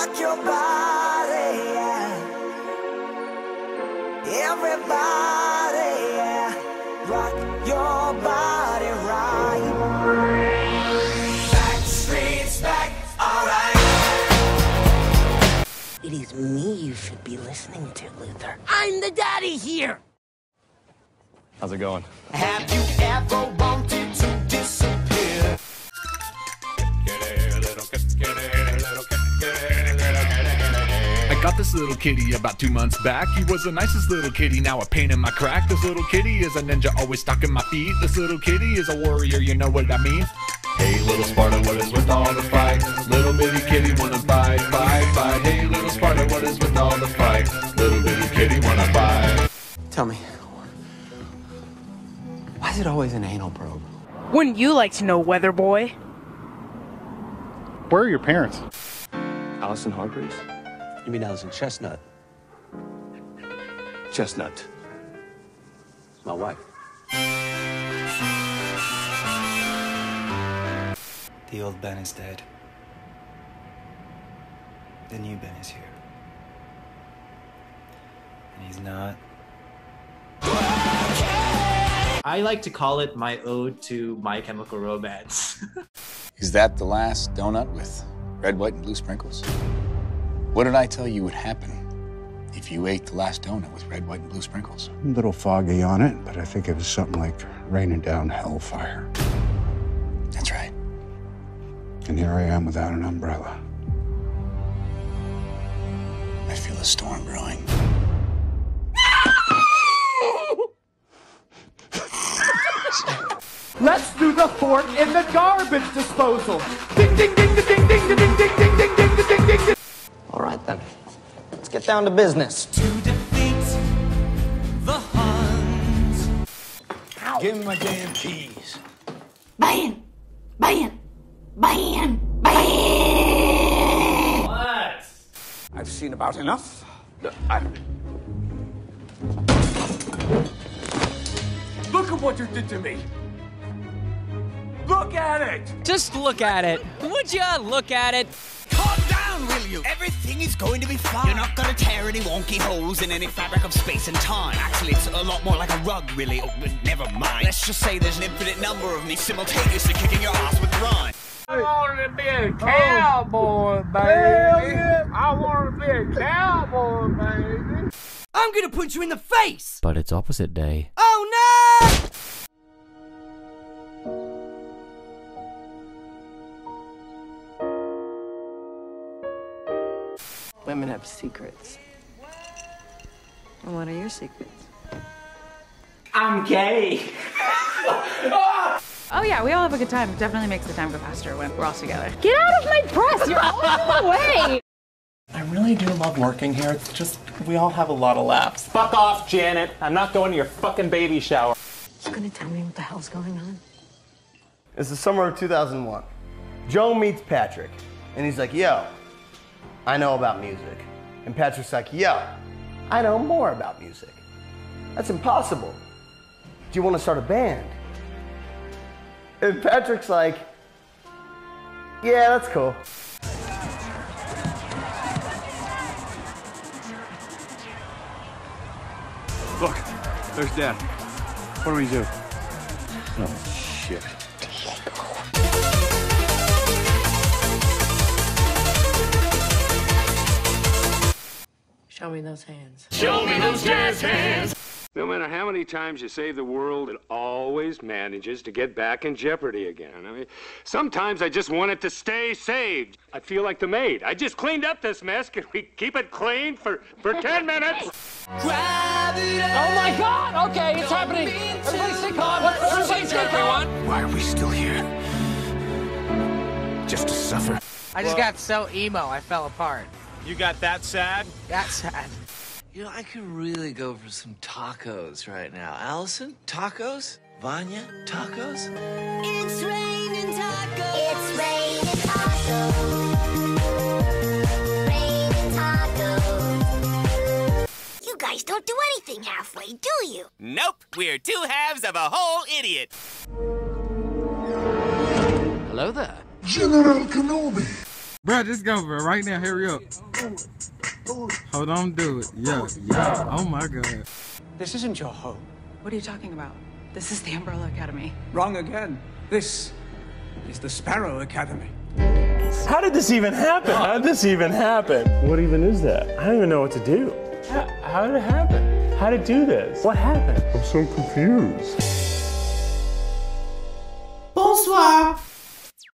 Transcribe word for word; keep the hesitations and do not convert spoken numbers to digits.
rock your body, yeah. Everybody, yeah. Rock your body right. Backstreet's back, alright. It is me you should be listening to, Luther. I'm the daddy here. How's it going? Have you ever wanted to disappear? I got this little kitty about two months back. He was the nicest little kitty, now a pain in my crack. This little kitty is a ninja, always stalking my feet. This little kitty is a warrior, you know what I mean? Hey, little Sparta, what is with all the fight? Little bitty kitty wanna bite, bite, bite. Hey, little Sparta, what is with all the fight? Little bitty kitty wanna bite. Tell me, why is it always an anal probe? Wouldn't you like to know, weather boy? Where are your parents? Allison Hargreaves? You mean Allison Chestnut? Chestnut. My wife. The old Ben is dead. The new Ben is here. And he's not. I like to call it my ode to My Chemical Romance. Is that the last donut with red, white, and blue sprinkles? What did I tell you would happen if you ate the last donut with red, white, and blue sprinkles? A little foggy on it, but I think it was something like raining down hellfire. That's right. And here I am without an umbrella. I feel a storm brewing. Let's do the fork in the garbage disposal. Ding, ding, ding, ding, ding, ding, ding, ding, ding, ding, ding, ding, ding, ding, ding. All right, then. Let's get down to business. To defeat the Huns. Give me my damn keys. Ban! Ban! Ban! Ban! What? I've seen about enough. I... Look at what you did to me. Look at it. Just look at it. Would ya look at it? Calm down, will you? Everything is going to be fine. You're not gonna tear any wonky holes in any fabric of space and time. Actually, it's a lot more like a rug, really. Oh, but never mind. Let's just say there's an infinite number of me simultaneously kicking your ass with rhyme. I wanted to be a cowboy, baby. I wanted to be a cowboy, baby. I'm gonna punch you in the face! But it's opposite day. Oh no! Women have secrets. And what are your secrets? I'm gay. Oh yeah, we all have a good time. It definitely makes the time go faster when we're all together. Get out of my press! You're all in the way! I really do love working here. It's just, we all have a lot of laughs. Fuck off, Janet. I'm not going to your fucking baby shower. You gonna tell me what the hell's going on? It's the summer of two thousand one. Joe meets Patrick, and he's like, yo, I know about music. And Patrick's like, yo, I know more about music. That's impossible. Do you want to start a band? And Patrick's like, yeah, that's cool. Look, there's Dad. What do we do? Oh, shit. Show me those hands. Show me those jazz hands. No matter how many times you save the world, it always manages to get back in jeopardy again. I mean, sometimes I just want it to stay saved. I feel like the maid. I just cleaned up this mess. Can we keep it clean for, for ten minutes? Grab it up. Oh my god! Okay, it's happening! Everybody stay calm! Everybody stay calm! Why are we still here? Just to suffer? I just got so emo, I fell apart. You got that sad? That's sad. You know, I could really go for some tacos right now. Allison, tacos? Vanya, tacos? It's raining tacos. It's raining tacos. Raining tacos. You guys don't do anything halfway, do you? Nope, we're two halves of a whole idiot. Hello there. General Kenobi. Bro, just go, bro. Right now, hurry up. Hold on, do it. Yeah, yeah. Oh my God. This isn't your home. What are you talking about? This is the Umbrella Academy. Wrong again. This is the Sparrow Academy. How did this even happen? How did this even happen? What even is that? I don't even know what to do. How, how did it happen? How did it do this? What happened? I'm so confused.